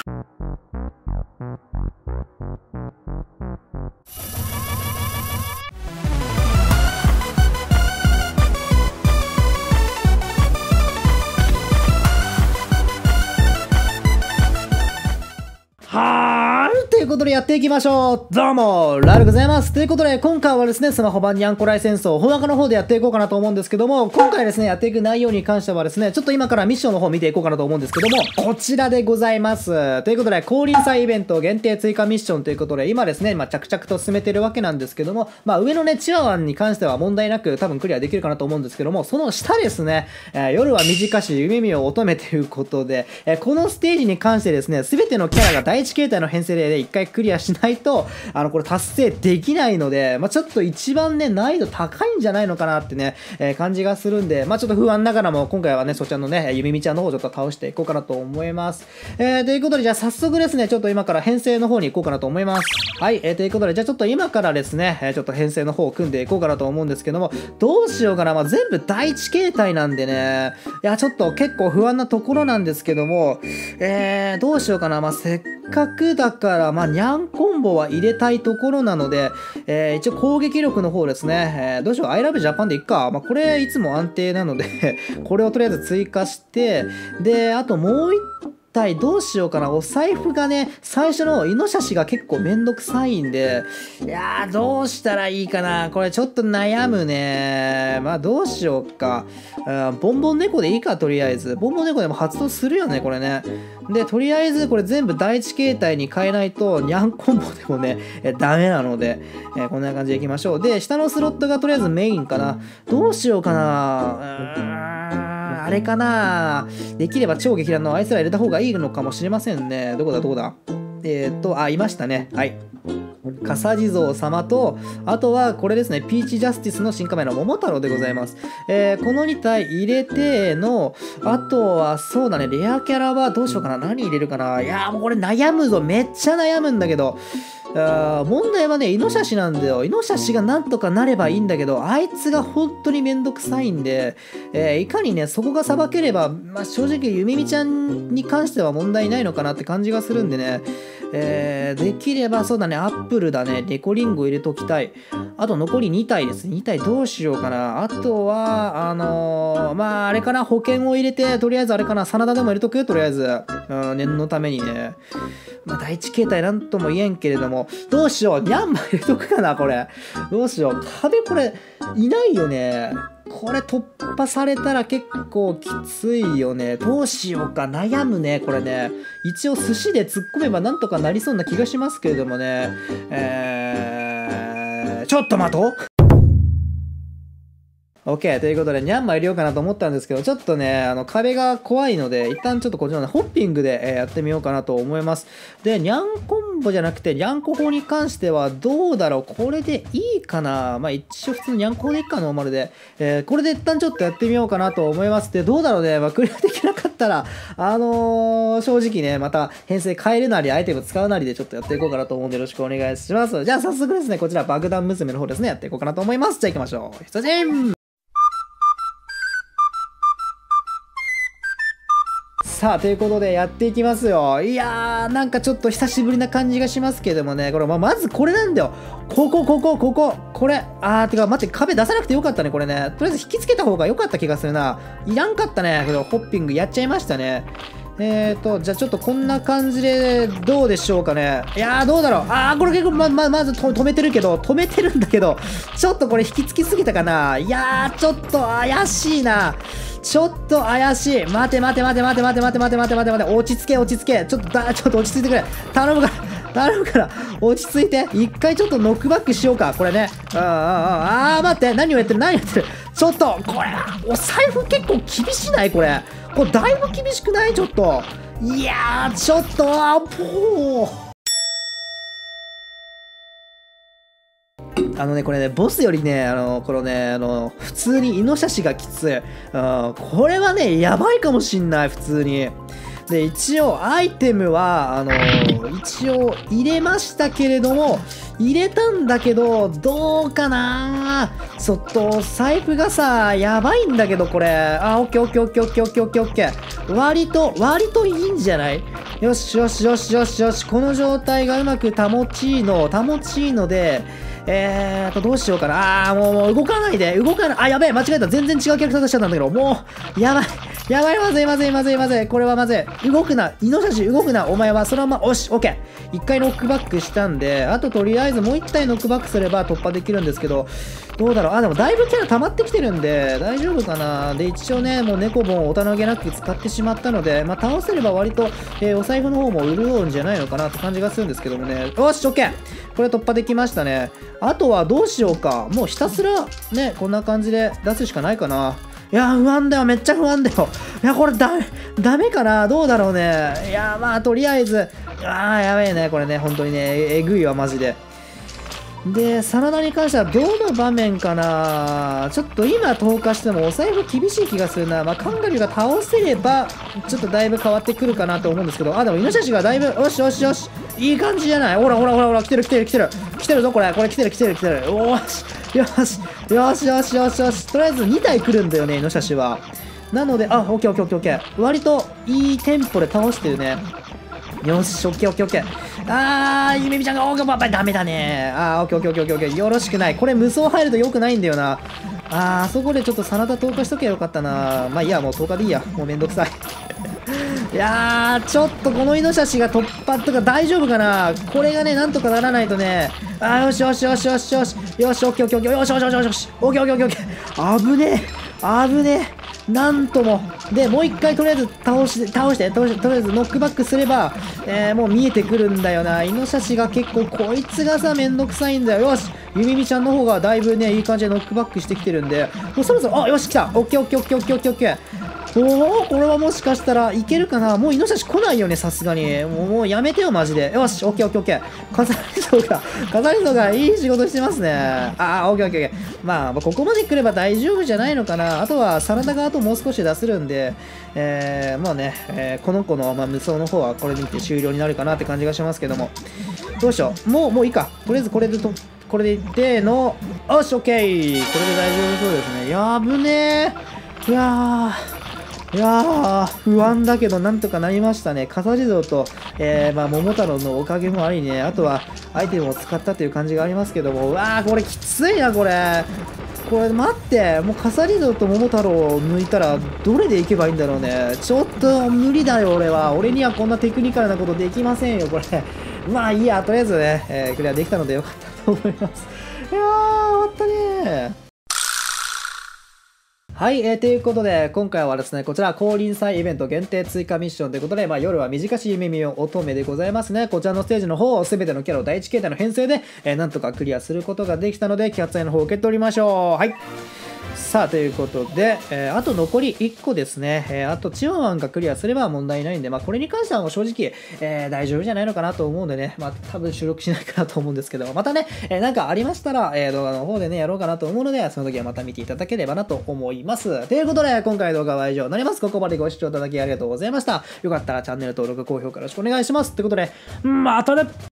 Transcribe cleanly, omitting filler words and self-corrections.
ということでやっていきましょう。どうも、ラルでございます。ということで、今回はですね、スマホ版にゃんこらい戦争、本赤の方でやっていこうかなと思うんですけども、今回ですね、やっていく内容に関してはですね、ちょっと今からミッションの方見ていこうかなと思うんですけども、こちらでございます。ということで、降臨祭イベント限定追加ミッションということで、今ですね、着々と進めてるわけなんですけども、上のね、チワワンに関しては問題なく多分クリアできるかなと思うんですけども、その下ですね、夜は短し、夢見を乙女ということで、このステージに関してですね、すべてのキャラが第一形態の編成で一回クリアしないと、これ達成できないので、ちょっと一番ね、難易度高いんじゃないのかなってね、感じがするんで、ちょっと不安ながらも、今回はね、そちらのね、ゆみみちゃんの方をちょっと倒していこうかなと思います。ということで、じゃあ早速ですね、ちょっと今から編成の方に行こうかなと思います。はい、ということで、じゃあちょっと今からですね、ちょっと編成の方を組んでいこうかなと思うんですけども、どうしようかな、全部第一形態なんでね、いや、ちょっと結構不安なところなんですけども、どうしようかな、せっかくだから、ニャンコンボは入れたいところなので、一応攻撃力の方ですね、どうしよう、I love Japan でいっか。これいつも安定なのでこれをとりあえず追加して、で、あともう一体どうしようかな。お財布がね、最初のイノシシが結構めんどくさいんで、いやー、どうしたらいいかな。これちょっと悩むね。どうしようか。ボンボン猫でいいか、とりあえず。ボンボン猫でも発動するよね、これね。で、とりあえずこれ全部第一形態に変えないと、ニャンコンボでもね、ダメなので、こんな感じでいきましょう。で、下のスロットがとりあえずメインかな。どうしようかな。あれかな。できれば超激乱のあいつら入れた方がいいのかもしれませんね。どこだいましたね。はい。笠地蔵様と、あとはこれですね、ピーチジャスティスの新仮面の桃太郎でございます。この2体入れての、あとはそうだね、レアキャラはどうしようかな。何入れるかな。いやーもうこれ悩むぞ。めっちゃ悩むんだけど。問題はね、イノシシなんだよ。イノシシがなんとかなればいいんだけど、あいつが本当にめんどくさいんで、いかにね、そこがさばければ、正直、ゆみみちゃんに関しては問題ないのかなって感じがするんでね、できればそうだね、アップルだね、デコリンゴ入れときたい。あと残り2体です。2体どうしようかな。あとは、あれかな、保険を入れて、とりあえずあれかな、真田でも入れとくとりあえず、念のためにね。第一形態なんとも言えんけれども、どうしよう、ニャンマ入れとくかな、これ。どうしよう、壁これ、いないよね。これ突破されたら結構きついよね。どうしようか、悩むね、これね。一応寿司で突っ込めばなんとかなりそうな気がしますけれどもね。ちょっと待とう。OK。ということで、ニャンマ入れようかなと思ったんですけど、ちょっとね、壁が怖いので、一旦ちょっとこっちのね、ホッピングで、やってみようかなと思います。で、ニャンコンボじゃなくて、ニャンコ法に関してはどうだろう。これでいいかな。一応普通のニャンコ法でいいか、ノーマルで。これで一旦ちょっとやってみようかなと思います。で、どうだろうね。クリアできなかったら、正直ね、また編成変えるなり、アイテム使うなりでちょっとやっていこうかなと思うんで、よろしくお願いします。じゃあ、早速ですね、こちら、爆弾娘の方ですね、やっていこうかなと思います。じゃあ行きましょう。出陣！さあ、ということでやっていきますよ。いやー、なんかちょっと久しぶりな感じがしますけどもね、これ、まずこれなんだよ。これ。てか、待って、壁出さなくてよかったね、これね。とりあえず引きつけた方が良かった気がするな。いらんかったね、これ、ホッピングやっちゃいましたね。じゃあちょっとこんな感じで、どうでしょうかね。いやー、どうだろう。これ結構、まず止めてるんだけど、ちょっとこれ引きつきすぎたかな。いやー、ちょっと怪しいな。ちょっと怪しい。待て。落ち着け。ちょっと落ち着いてくれ。頼むから、落ち着いて。一回ちょっとノックバックしようか、これね。待って、何をやってる。ちょっと、これ、お財布結構厳しないこれ。これ、だいぶ厳しくないちょっと。いやー、ちょっと、これね、ボスよりね、普通にイノシシがきつい。これはね、やばいかもしんない、普通に。で、一応、アイテムは、一応、入れましたけれども、入れたんだけど、どうかな。ちょっと、財布がさ、やばいんだけど、これ。オッケー。割といいんじゃない？ よしよしよしよしよし。この状態がうまく保ちいいので、どうしようかな。もう動かないで。あ、やべえ、間違えた。全然違うキャラクター出しちゃったんだけど、もう、やばい。まずい。これはまずい。動くな。イノシシ動くな。お前はそのまま、おし、オッケー。一回ノックバックしたんで、あととりあえずもう一体ノックバックすれば突破できるんですけど、どうだろう。あ、でもだいぶキャラ溜まってきてるんで、大丈夫かな。で、一応ね、もう猫本おたなげなく使ってしまったので、まあ、倒せれば割と、お財布の方も潤うんじゃないのかなって感じがするんですけどもね。よし、オッケー。これ突破できましたね。あとはどうしようか。もうひたすら、ね、こんな感じで出すしかないかな。いや、不安だよ。めっちゃ不安だよ。いや、これダメかな。どうだろうね。いや、まあ、とりあえず、やべえね。これね、本当にね、えぐいわ、マジで。で、真田に関してはどの場面かな。ちょっと今投下してもお財布厳しい気がするな。まあ、カンガリュウが倒せれば、ちょっとだいぶ変わってくるかなと思うんですけど、あ、でもイノシシがだいぶ、よし。いい感じじゃない。ほら、来てるぞ、これ来てる。おーし。よし。とりあえず2体来るんだよね、イノシシは。なので、あ、オッケー。割といいテンポで倒してるね。よし、オッケー。ゆめみちゃんが、ダメだね。オッケー。よろしくない。これ無双入ると良くないんだよな。あそこでちょっと真田投下しとけばよかったな。まあいいや、もう投下でいいや。もうめんどくさい。いやー、ちょっとこのイノシシが突破とか大丈夫かな。これがね、なんとかならないとね。よし、オッケー。危ねえ。なんとも。で、もう一回とりあえず倒して、とりあえずノックバックすれば、もう見えてくるんだよな。イノシシが結構、こいつがさ、めんどくさいんだよ。よし、ゆみみちゃんの方がだいぶね、いい感じでノックバックしてきてるんで、もうそろそろ、よし、来た。オッケー。これはもしかしたらいけるかな。もうイノシシ来ないよね、さすがに。もうやめてよ、マジで。よし、オッケー。飾り層がいい仕事してますね。オッケー。まあ、ここまで来れば大丈夫じゃないのかな。あとは、サラダがあともう少し出せるんで、まあね、この子の、無双の方はこれで終了になるかなって感じがしますけども。どうしよう。もういいか。とりあえずこれでいっての、よし、オッケー。これで大丈夫そうですね。やぶねー。いやー、不安だけどなんとかなりましたね。飾り像と、桃太郎のおかげもありね、あとはアイテムを使ったという感じがありますけども、これきついな、これ待って、もう飾り像と桃太郎を抜いたらどれでいけばいいんだろうね。ちょっと無理だよ、俺にはこんなテクニカルなことできませんよ、これ。まあいいや、とりあえずね、クリアできたのでよかったと思います。いやー、終わったねー。はい、ということで、今回はですね、こちら、降臨祭イベント限定追加ミッションということで、夜は短し夢見を乙女でございますね。こちらのステージの方を全てのキャラを第一形態の編成で、なんとかクリアすることができたので、キャッツアイの方を受け取りましょう。はい。さあ、ということで、あと残り1個ですね。あとチワワンがクリアすれば問題ないんで、これに関してはもう正直、大丈夫じゃないのかなと思うんでね、多分収録しないかなと思うんですけど、またね、なんかありましたら、動画の方でね、やろうかなと思うので、その時はまた見ていただければなと思います。ということで、今回の動画は以上になります。ここまでご視聴いただきありがとうございました。よかったらチャンネル登録、高評価よろしくお願いします。ということで、またね。